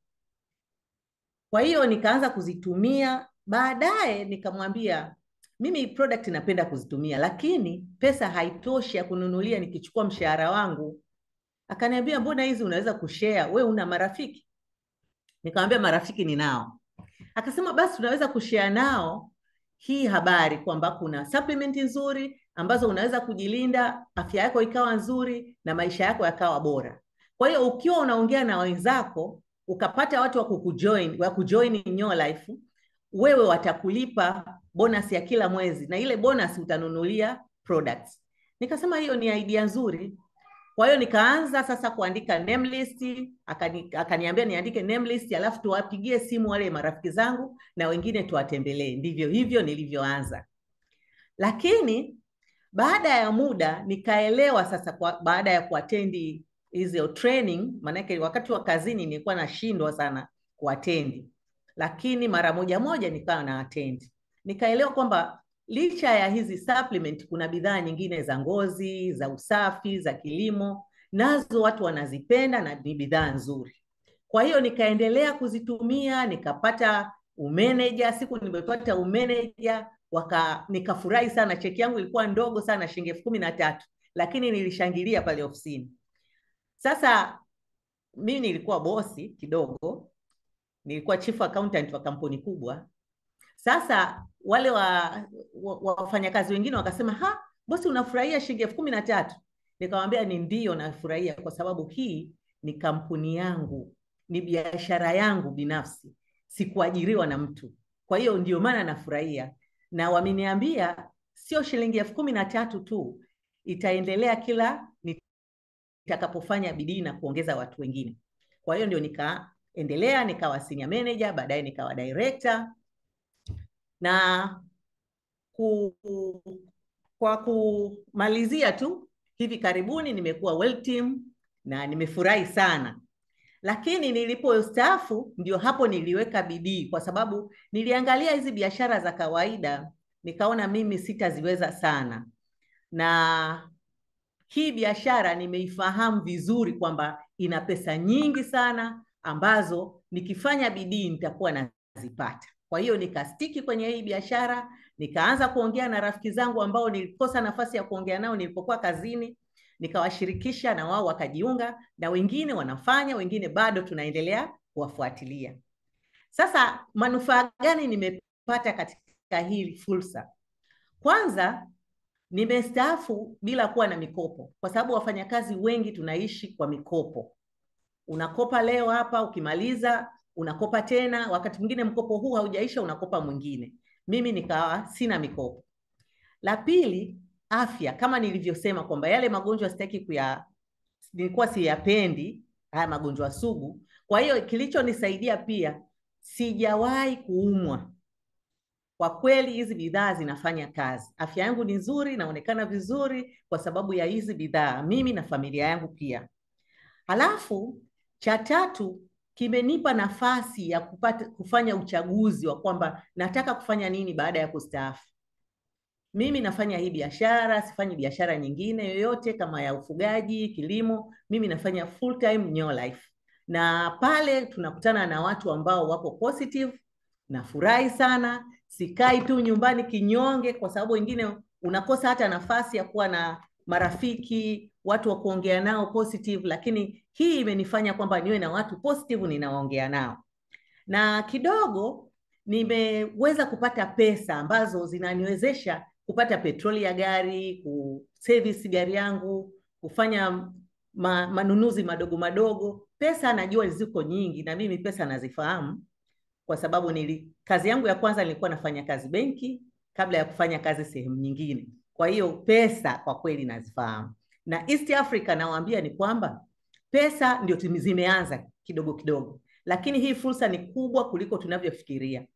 Kwa hiyo nikaanza kuzitumia. Baadaye nikamwambia mimi product napenda kuzitumia, lakini pesa haitoshi ya kununulia nikichukua mshahara wangu. Akaniambia mbona hizi unaweza kushare, we una marafiki? Nikamwambia marafiki ninao. Akasema basi tunaweza kushare nao hii habari kwamba kuna supplement nzuri ambazo unaweza kujilinda, afya yako ikawa nzuri na maisha yako yakawa bora. Kwa hiyo ukiwa unaongea na wenzako ukapata watu wa kukujoin, wa kujoin in your life, wewe watakulipa bonus ya kila mwezi, na ile bonus utanunulia products. Nikasema hiyo ni idea nzuri. Kwa hiyo nikaanza sasa kuandika name list, akani, akaniambia niandike name list alafu tuwapigie simu wale marafiki zangu na wengine tuwatembelee. Ndivyo hivyo nilivyoanza. Lakini baada ya muda nikaelewa sasa kwa, baada ya kuatendi hizo training, maana wakati wa kazini nilikuwa nashindwa sana kuatendi, lakini mara moja moja nikawa na attend. Nikaelewa kwamba licha ya hizi supplement kuna bidhaa nyingine za ngozi, za usafi, za kilimo, nazo watu wanazipenda na ni bidhaa nzuri. Kwa hiyo nikaendelea kuzitumia, nikapata umeneja. Siku nimepata umeneja waka nikafurahi sana. Cheki yangu ilikuwa ndogo sana, shilingi elfu kumi na tatu, lakini nilishangilia pale ofisini. Sasa mimi nilikuwa bosi kidogo, nilikuwa chief accountant wa kampuni kubwa. Sasa wale wa wafanyakazi wa wengine wakasema, ha, bosi unafurahia shilingi elfu kumi na tatu? Nikamwambia ni ndio nafurahia, kwa sababu hii ni kampuni yangu, ni biashara yangu binafsi, sikuajiriwa na mtu. Kwa hiyo ndio maana nafurahia, na wameniambia sio shilingi elfu kumi na tatu tu, itaendelea kila nitakapofanya bidii na kuongeza watu wengine. Kwa hiyo ndio nikaendelea, nikawa senior manager, baadaye nikawa director. Na ku, kwa kumalizia tu, hivi karibuni nimekuwa well team na nimefurahi sana. Lakini nilipostaafu ndio hapo niliweka bidii, kwa sababu niliangalia hizi biashara za kawaida nikaona mimi sitaziweza sana, na hii biashara nimeifahamu vizuri kwamba ina pesa nyingi sana ambazo nikifanya bidii nitakuwa nazipata. Kwa hiyo nikastiki kwenye hii biashara, nikaanza kuongea na rafiki zangu ambao nilikosa nafasi ya kuongea nao nilipokuwa kazini, nikawashirikisha na wao wakajiunga, na wengine wanafanya, wengine bado tunaendelea kuwafuatilia. Sasa manufaa gani nimepata katika hii fursa? Kwanza, nimestaafu bila kuwa na mikopo, kwa sababu wafanyakazi wengi tunaishi kwa mikopo. Unakopa leo hapa, ukimaliza unakopa tena, wakati mwingine mkopo huu haujaisha unakopa mwingine. Mimi nikawa sina mikopo. La pili, afya, kama nilivyosema kwamba yale magonjwa sitaki kuya, nilikuwa siyapendi haya magonjwa sugu. Kwa hiyo kilichonisaidia pia, sijawahi kuumwa. Kwa kweli hizi bidhaa zinafanya kazi. Afya yangu ni nzuri, naonekana vizuri kwa sababu ya hizi bidhaa, mimi na familia yangu pia. Halafu cha tatu, kimenipa nafasi ya kupata kufanya uchaguzi wa kwamba nataka kufanya nini baada ya kustaafu. Mimi nafanya hii biashara, sifanyi biashara nyingine yoyote kama ya ufugaji, kilimo. Mimi nafanya full time New Life. Na pale tunakutana na watu ambao wapo positive, nafurahi sana. Sikai tu nyumbani kinyonge, kwa sababu wengine unakosa hata nafasi ya kuwa na marafiki, watu wa kuongea nao positive, lakini hii imenifanya kwamba niwe na watu positive ninaongea nao. Na kidogo nimeweza kupata pesa ambazo zinaniwezesha kupata petroli ya gari, kuservice gari yangu, kufanya ma, manunuzi madogo madogo. Pesa najua ziko nyingi na mimi pesa nazifahamu, kwa sababu nili, kazi yangu ya kwanza nilikuwa nafanya kazi benki kabla ya kufanya kazi sehemu nyingine. Kwa hiyo pesa kwa kweli nazifahamu. Na East Africa nawaambia ni kwamba pesa ndio zimeanza kidogo kidogo, lakini hii fursa ni kubwa kuliko tunavyofikiria.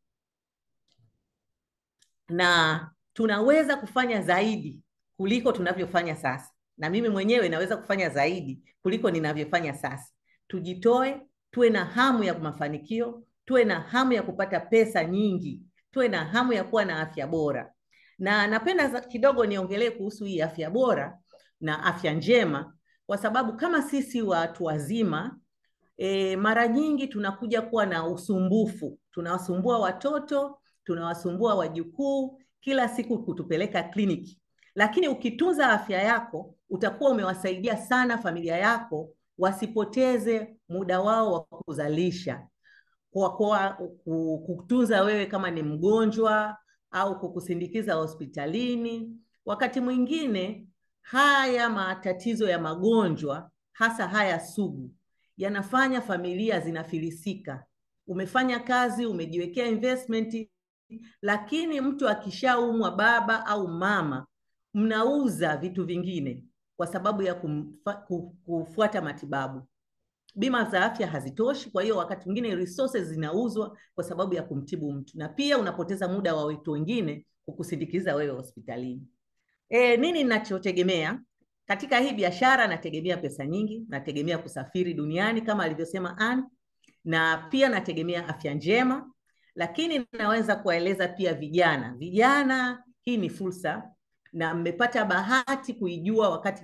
Na tunaweza kufanya zaidi kuliko tunavyofanya sasa. Na mimi mwenyewe naweza kufanya zaidi kuliko ninavyofanya sasa. Tujitoe, tuwe na hamu ya mafanikio, tuwe na hamu ya kupata pesa nyingi, tuwe na hamu ya kuwa na afya bora. Na napenda kidogo niongelee kuhusu hii afya bora na afya njema, kwa sababu kama sisi watu wazima e, mara nyingi tunakuja kuwa na usumbufu, tunawasumbua watoto, tunawasumbua wajukuu, kila siku kutupeleka kliniki. Lakini ukitunza afya yako, utakuwa umewasaidia sana familia yako wasipoteze muda wao wa kuzalisha, kwa kwa kutunza wewe kama ni mgonjwa au kukusindikiza hospitalini. Wakati mwingine haya matatizo ya magonjwa, hasa haya sugu, yanafanya familia zinafilisika. Umefanya kazi, umejiwekea investment, lakini mtu akishaumwa, baba au mama, mnauza vitu vingine kwa sababu ya kumfa, kufuata matibabu. Bima za afya hazitoshi, kwa hiyo wakati mwingine resources zinauzwa kwa sababu ya kumtibu mtu, na pia unapoteza muda wa watu wengine kukusindikiza wewe hospitalini. E, nini ninachotegemea katika hii biashara? Nategemea pesa nyingi, nategemea kusafiri duniani kama alivyosema Ann, na pia nategemea afya njema. Lakini naweza kuwaeleza pia vijana, vijana hii ni fursa na mmepata bahati kuijua wakati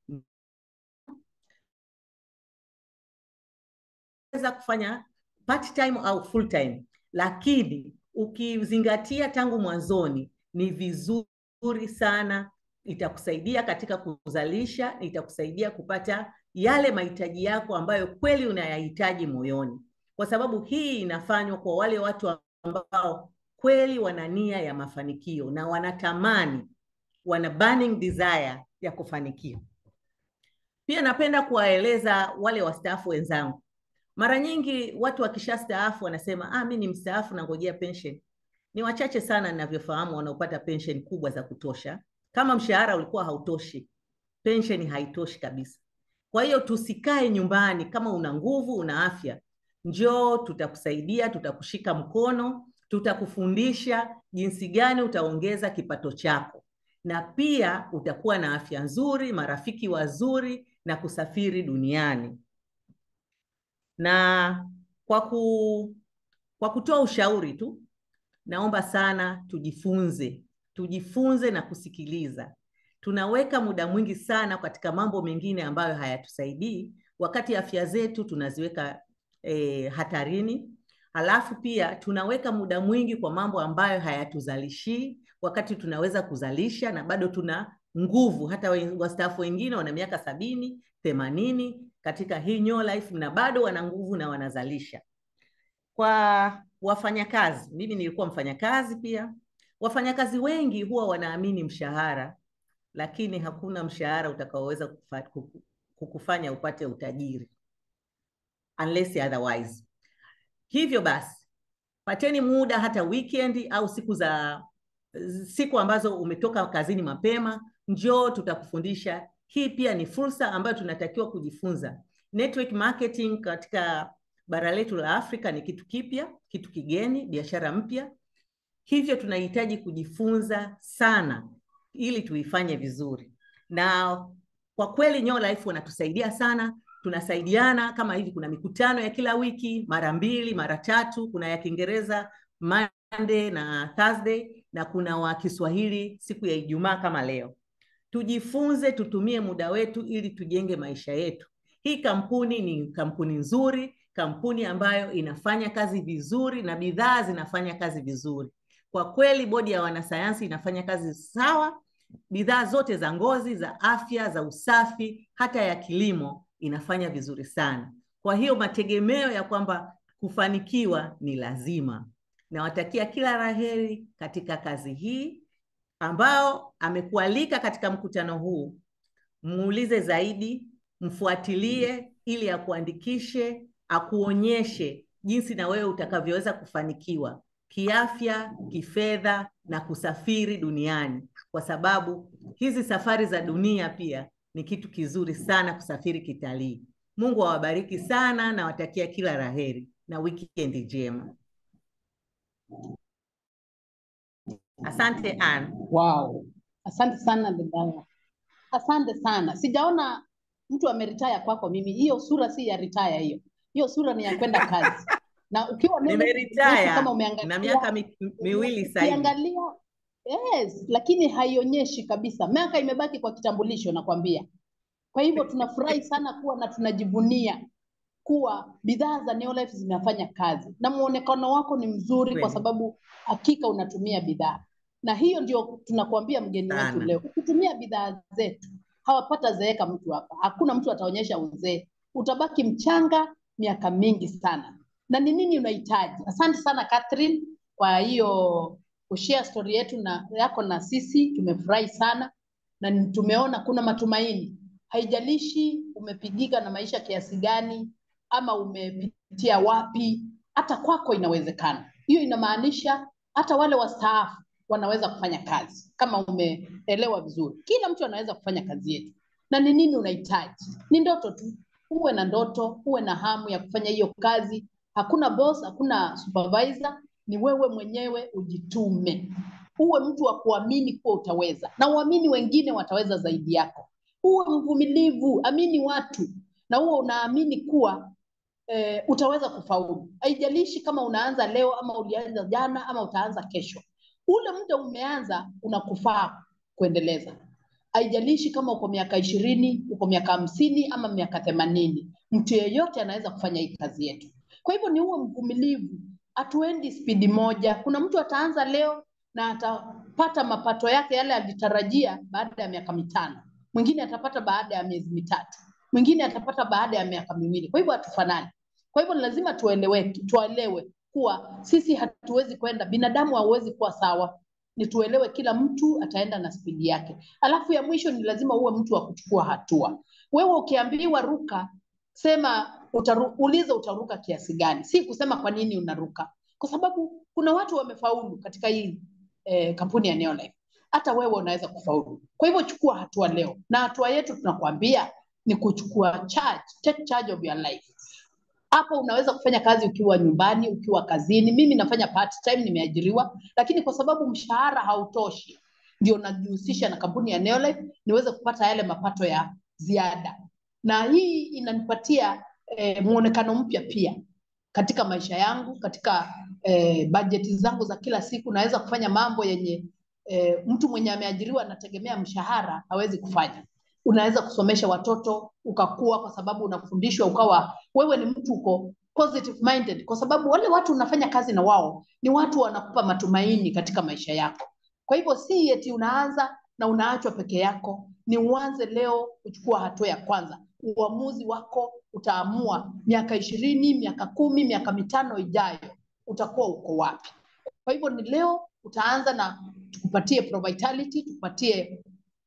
weza kufanya part time au full time, lakini ukizingatia tangu mwanzoni ni vizuri sana. Itakusaidia katika kuzalisha, itakusaidia kupata yale mahitaji yako ambayo kweli unayahitaji moyoni, kwa sababu hii inafanywa kwa wale watu ambao kweli wana nia ya mafanikio na wanatamani, wana burning desire ya kufanikiwa. Pia napenda kuwaeleza wale wastaafu wenzangu. Mara nyingi watu wakishastaafu wanasema, ah, mimi ni mstaafu na ngojea pension. Ni wachache sana ninavyofahamu wanaopata pension kubwa za kutosha. Kama mshahara ulikuwa hautoshi, pension haitoshi kabisa. Kwa hiyo tusikae nyumbani. Kama una nguvu, una afya, njoo, tutakusaidia, tutakushika mkono, tutakufundisha jinsi gani utaongeza kipato chako, na pia utakuwa na afya nzuri, marafiki wazuri, na kusafiri duniani. Na kwa ku, kwa kutoa ushauri tu, naomba sana tujifunze, tujifunze na kusikiliza. Tunaweka muda mwingi sana katika mambo mengine ambayo hayatusaidii, wakati afya zetu tunaziweka e, hatarini. Halafu pia tunaweka muda mwingi kwa mambo ambayo hayatuzalishi, wakati tunaweza kuzalisha na bado tuna nguvu. Hata wastaafu wengine wana miaka sabini, themanini katika hii New Life na bado wana nguvu na wanazalisha. Kwa wafanyakazi, mimi nilikuwa mfanyakazi pia. Wafanyakazi wengi huwa wanaamini mshahara, lakini hakuna mshahara utakaoweza kukufanya upate utajiri unless otherwise. Hivyo basi, pateni muda hata weekend au siku za siku ambazo umetoka kazini mapema, njoo tutakufundisha. Hii pia ni fursa ambayo tunatakiwa kujifunza. Network marketing katika bara letu la Afrika ni kitu kipya, kitu kigeni, biashara mpya. Hivyo tunahitaji kujifunza sana ili tuifanye vizuri. Na kwa kweli New Life wanatusaidia sana, tunasaidiana. Kama hivi kuna mikutano ya kila wiki, mara mbili, mara tatu. Kuna ya Kiingereza Monday na Thursday, na kuna wa Kiswahili siku ya Ijumaa kama leo. Tujifunze, tutumie muda wetu ili tujenge maisha yetu. Hii kampuni ni kampuni nzuri, kampuni ambayo inafanya kazi vizuri na bidhaa zinafanya kazi vizuri. Kwa kweli bodi ya wanasayansi inafanya kazi sawa. Bidhaa zote za ngozi, za afya, za usafi, hata ya kilimo inafanya vizuri sana. Kwa hiyo mategemeo ya kwamba kufanikiwa ni lazima. Nawatakia kila laheri katika kazi hii. Ambao amekualika katika mkutano huu, muulize zaidi, mfuatilie ili akuandikishe, akuonyeshe jinsi na wewe utakavyoweza kufanikiwa kiafya, kifedha na kusafiri duniani, kwa sababu hizi safari za dunia pia ni kitu kizuri sana, kusafiri kitalii. Mungu awabariki sana na watakia kila laheri na weekend njema. Asante Ann. Wow. Asante sana dada. Asante sana. Sijaona mtu ameretire kwako mimi. Hiyo sura si ya retire hiyo. Hiyo sura ni ya kwenda kazi. Na ukiwa nimeretire kama umeangalia na miaka mi, miwili sasa hivi. Ukiangalia, yes, lakini haionyeshi kabisa. Miaka imebaki kwa kitambulisho nakwambia. Kwa hivyo tunafurahi sana kuwa na tunajivunia kuwa bidhaa za Neolife zinafanya kazi na muonekano wako ni mzuri kwa sababu hakika unatumia bidhaa. Na hiyo ndio tunakuambia mgeni wetu leo. Ukitumia bidhaa zetu, hawapata zeeka mtu hapa. Hakuna mtu ataonyesha uzee. Utabaki mchanga miaka mingi sana. Na ni nini unahitaji? Asante sana Catherine kwa hiyo kushare story yetu na yako na sisi. Tumefurahi sana na tumeona kuna matumaini. Haijalishi umepigika na maisha kiasi gani ama umepitia wapi, hata kwako inawezekana. Hiyo inamaanisha hata wale wastaafu wanaweza kufanya kazi kama umeelewa vizuri. Kila mtu anaweza kufanya kazi yetu. Na ni nini unahitaji? Ni ndoto tu. Uwe na ndoto, uwe na hamu ya kufanya hiyo kazi. Hakuna boss, hakuna supervisor, ni wewe mwenyewe ujitume. Uwe mtu wa kuamini kuwa utaweza na uamini wengine wataweza zaidi yako. Uwe mvumilivu, amini watu na uwe unaamini kuwa e, utaweza kufaulu. Haijalishi kama unaanza leo ama ulianza jana ama utaanza kesho. Ule muda umeanza unakufaa kuendeleza. Haijalishi kama uko miaka ishirini, uko miaka hamsini ama miaka themanini. Mtu yeyote anaweza kufanya hii kazi yetu. Kwa hivyo ni uwe mvumilivu. Hatuendi spidi moja. Kuna mtu ataanza leo na atapata mapato yake yale alitarajia baada ya miaka mitano. Mwingine atapata baada ya miezi mitatu. Mwingine atapata baada ya miaka miwili. Kwa hivyo hatufanani. Kwa hivyo lazima tueleweke, tuelewe kuwa sisi hatuwezi kwenda, binadamu hawezi kuwa sawa. Ni tuelewe kila mtu ataenda na spidi yake. Alafu ya mwisho ni lazima uwe mtu wa kuchukua hatua. Wewe ukiambiwa ruka, sema utaru, uliza utaruka kiasi gani. Si kusema kwa nini unaruka. Kwa sababu kuna watu wamefaulu katika hii eh, kampuni ya Neolife. Hata wewe unaweza kufaulu. Kwa hivyo chukua hatua leo. Na hatua yetu tunakuambia ni kuchukua charge, take charge of your life. Hapo unaweza kufanya kazi ukiwa nyumbani, ukiwa kazini. Mimi nafanya part time, nimeajiriwa, lakini kwa sababu mshahara hautoshi, ndio najihusisha na kampuni ya Neolife niweze kupata yale mapato ya ziada. Na hii inanipatia eh, muonekano mpya pia katika maisha yangu, katika eh, bajeti zangu za kila siku. Naweza kufanya mambo yenye eh, mtu mwenye ameajiriwa anategemea mshahara hawezi kufanya. Unaweza kusomesha watoto ukakua kwa sababu unafundishwa, ukawa wewe ni mtu uko positive minded, kwa sababu wale watu unafanya kazi na wao ni watu wanakupa matumaini katika maisha yako. Kwa hivyo si eti unaanza na unaachwa peke yako, ni uanze leo kuchukua hatua ya kwanza. Uamuzi wako utaamua miaka ishirini, miaka kumi, miaka mitano ijayo utakuwa uko wapi. Kwa hivyo ni leo utaanza na tukupatie Provitality, tukupatie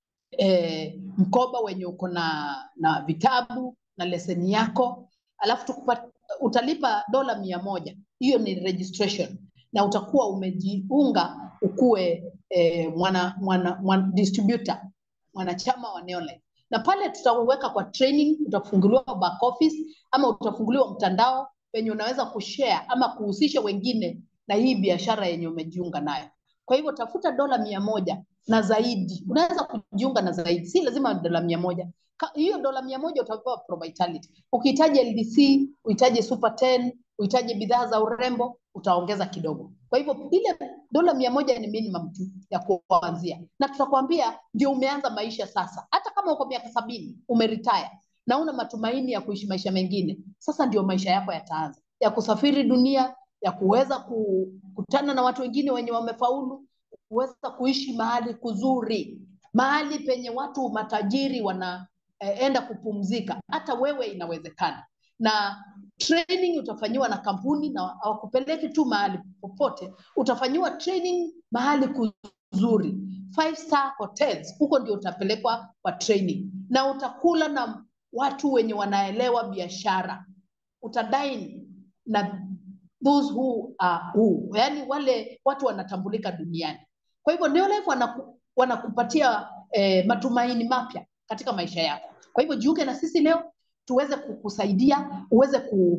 eh, mkoba wenye uko na na vitabu na leseni yako, alafu tukupa, utalipa dola mia moja. Hiyo ni registration na utakuwa umejiunga ukue eh, mwana, mwana, mwana distributor, mwanachama wa Neolife. Na pale tutaweka kwa training, utafunguliwa back office ama utafunguliwa mtandao penye unaweza kushare ama kuhusisha wengine na hii biashara yenye umejiunga nayo. Kwa hivyo tafuta dola mia moja na zaidi. Unaweza kujiunga na zaidi. Si lazima dola mia moja. Hiyo dola mia moja utapewa Provitality. Ukihitaji L D C, uhitaji Super ten, uhitaji bidhaa za urembo, utaongeza kidogo. Kwa hivyo ile dola mia moja ni minimum tu ya kuanzia. Na tutakwambia ndio umeanza maisha sasa. Hata kama uko miaka sabini, umeretire na una matumaini ya kuishi maisha mengine, sasa ndio maisha yako yataanza. Ya kusafiri dunia, ya kuweza kukutana na watu wengine wenye wamefaulu, kuweza kuishi mahali kuzuri, mahali penye watu matajiri wanaenda eh, kupumzika. Hata wewe inawezekana. Na training utafanyiwa na kampuni, na hawakupeleki tu mahali popote. Utafanyiwa training mahali kuzuri, five star hotels, huko ndio utapelekwa kwa training. Na utakula na watu wenye wanaelewa biashara. Utadine na those who are who, yani wale watu wanatambulika duniani. Kwa hivyo Neolife wanaku, wanakupatia eh, matumaini mapya katika maisha yako. Kwa hivyo jiunge na sisi leo tuweze kukusaidia uweze ku,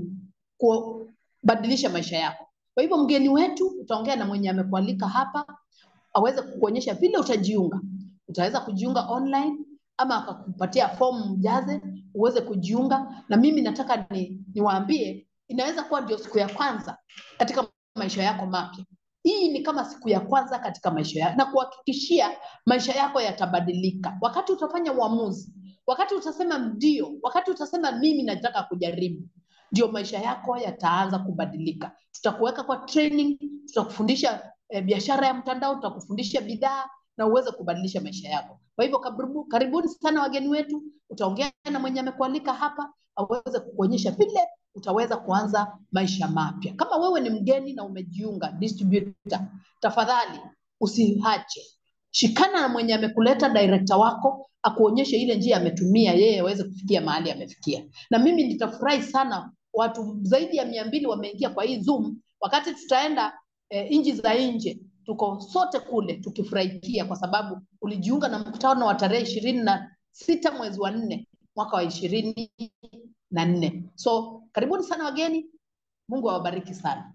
kubadilisha maisha yako. Kwa hivyo mgeni wetu utaongea na mwenye amekualika hapa aweze kukuonyesha vile utajiunga. Utaweza kujiunga online ama akakupatia form mjaze uweze kujiunga. Na mimi nataka ni niwaambie inaweza kuwa ndio siku ya kwanza katika maisha yako mapya. Hii ni kama siku ya kwanza katika maisha yako, na kuhakikishia maisha yako yatabadilika wakati utafanya uamuzi, wakati utasema ndio, wakati utasema mimi nataka kujaribu, ndio maisha yako yataanza kubadilika. Tutakuweka kwa training, tutakufundisha eh, biashara ya mtandao, tutakufundisha bidhaa na uweze kubadilisha maisha yako. Kwa hivyo karibu, karibuni sana wageni wetu. Utaongea na mwenye amekualika hapa aweze kukuonyesha vile utaweza kuanza maisha mapya. Kama wewe ni mgeni na umejiunga distributor, tafadhali usiache. Shikana na mwenye amekuleta, director wako, akuonyeshe ile njia ametumia yeye aweze kufikia mahali amefikia. Na mimi nitafurahi sana, watu zaidi ya mia mbili wameingia kwa hii Zoom. Wakati tutaenda eh, nchi za nje, tuko sote kule tukifurahikia kwa sababu ulijiunga na mkutano wa tarehe ishirini na sita mwezi wa nne mwaka wa ishirini na nne. So karibuni sana wageni, Mungu awabariki sana.